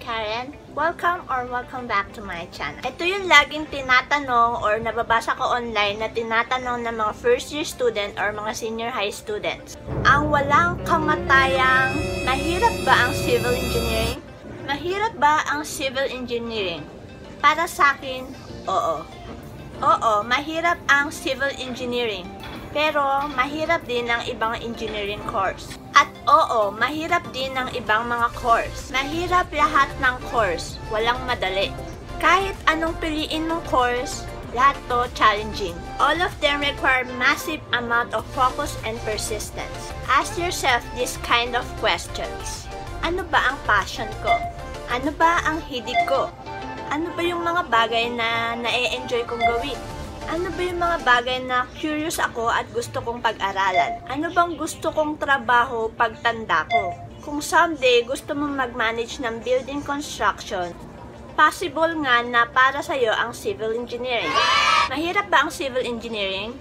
Karen. Welcome back to my channel. Ito yung laging tinatanong or nababasa ko online na tinatanong ng mga first year student or mga senior high students. Ang walang kamatayang, mahirap ba ang civil engineering? Mahirap ba ang civil engineering? Para sa akin, oo. Oo, mahirap ang civil engineering. Pero, mahirap din ang ibang engineering course. At oo, mahirap din ang ibang mga course. Mahirap lahat ng course. Walang madali. Kahit anong piliin mong course, lahat to challenging. All of them require massive amount of focus and persistence. Ask yourself this kind of questions. Ano ba ang passion ko? Ano ba ang hilig ko? Ano ba yung mga bagay na na-enjoy kong gawin? Ano ba yung mga bagay na curious ako at gusto kong pag-aralan? Ano bang gusto kong trabaho pagtanda ko? Kung someday gusto mong mag-manage ng building construction, possible nga na para sa'yo ang civil engineering. Mahirap ba ang civil engineering?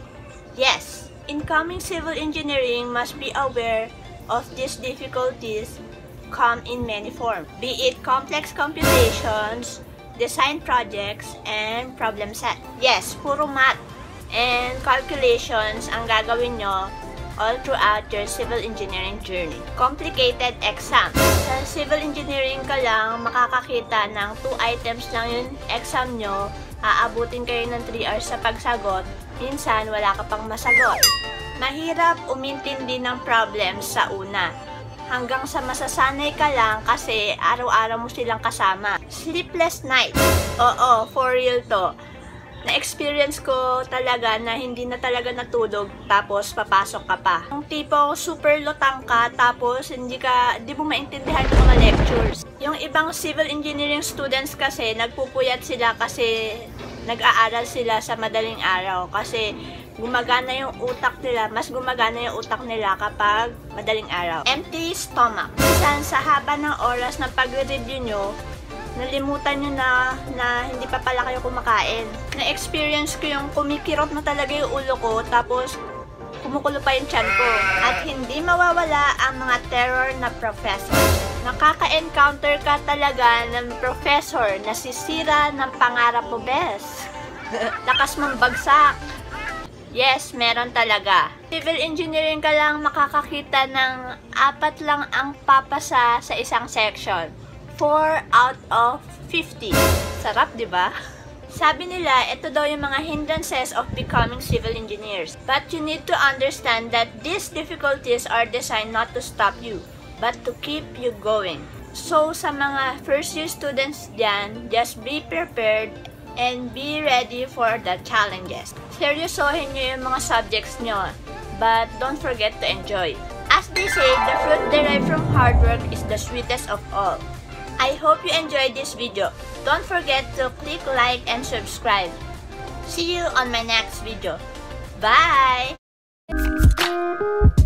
Yes. Incoming civil engineering must be aware of these difficulties come in many forms. Be it complex computations, design projects, and problem set. Yes, puro math and calculations ang gagawin nyo all throughout your civil engineering journey. Complicated exam. Sa civil engineering ka lang, makakakita ng 2 items lang yung exam nyo, aabutin kayo ng 3 hours sa pagsagot, minsan wala ka pang masagot. Mahirap umintindi ng problems sa una. Hanggang sa masasanay ka lang kasi araw-araw mo silang kasama. Sleepless night. Oo, for real to. Na-experience ko talaga na hindi na talaga natulog tapos papasok ka pa. Yung tipo super lutang ka tapos hindi mo maintindihan yung mga lectures. Yung ibang civil engineering students kasi nagpupuyat sila kasi nag-aaral sila sa madaling araw kasi gumagana yung utak nila, mas gumagana yung utak nila kapag madaling araw. Empty stomach. Minsan sa haba ng oras ng pagre-review nyo, nalimutan nyo na hindi pa pala kayo kumakain. Na-experience ko yung kumikirot na talaga yung ulo ko, tapos kumukulo pa yung tiyan ko. At hindi mawawala ang mga terror na professor. Nakaka-encounter ka talaga ng professor na sisira ng pangarap mo, bes. Lakas mong bagsak. Yes, meron talaga. Civil engineering ka lang makakakita ng 4 lang ang papasa sa isang section. 4 out of 50. Sarap, di ba? Sabi nila, ito daw yung mga hindrances of becoming civil engineers. But you need to understand that these difficulties are designed not to stop you, but to keep you going. So, sa mga first year students dyan, just be prepared and be ready for the challenges. Seryosohin nyo yung mga subjects nyo, but don't forget to enjoy. As they say, the fruit derived from hard work is the sweetest of all. I hope you enjoyed this video. Don't forget to click like and subscribe. See you on my next video. Bye!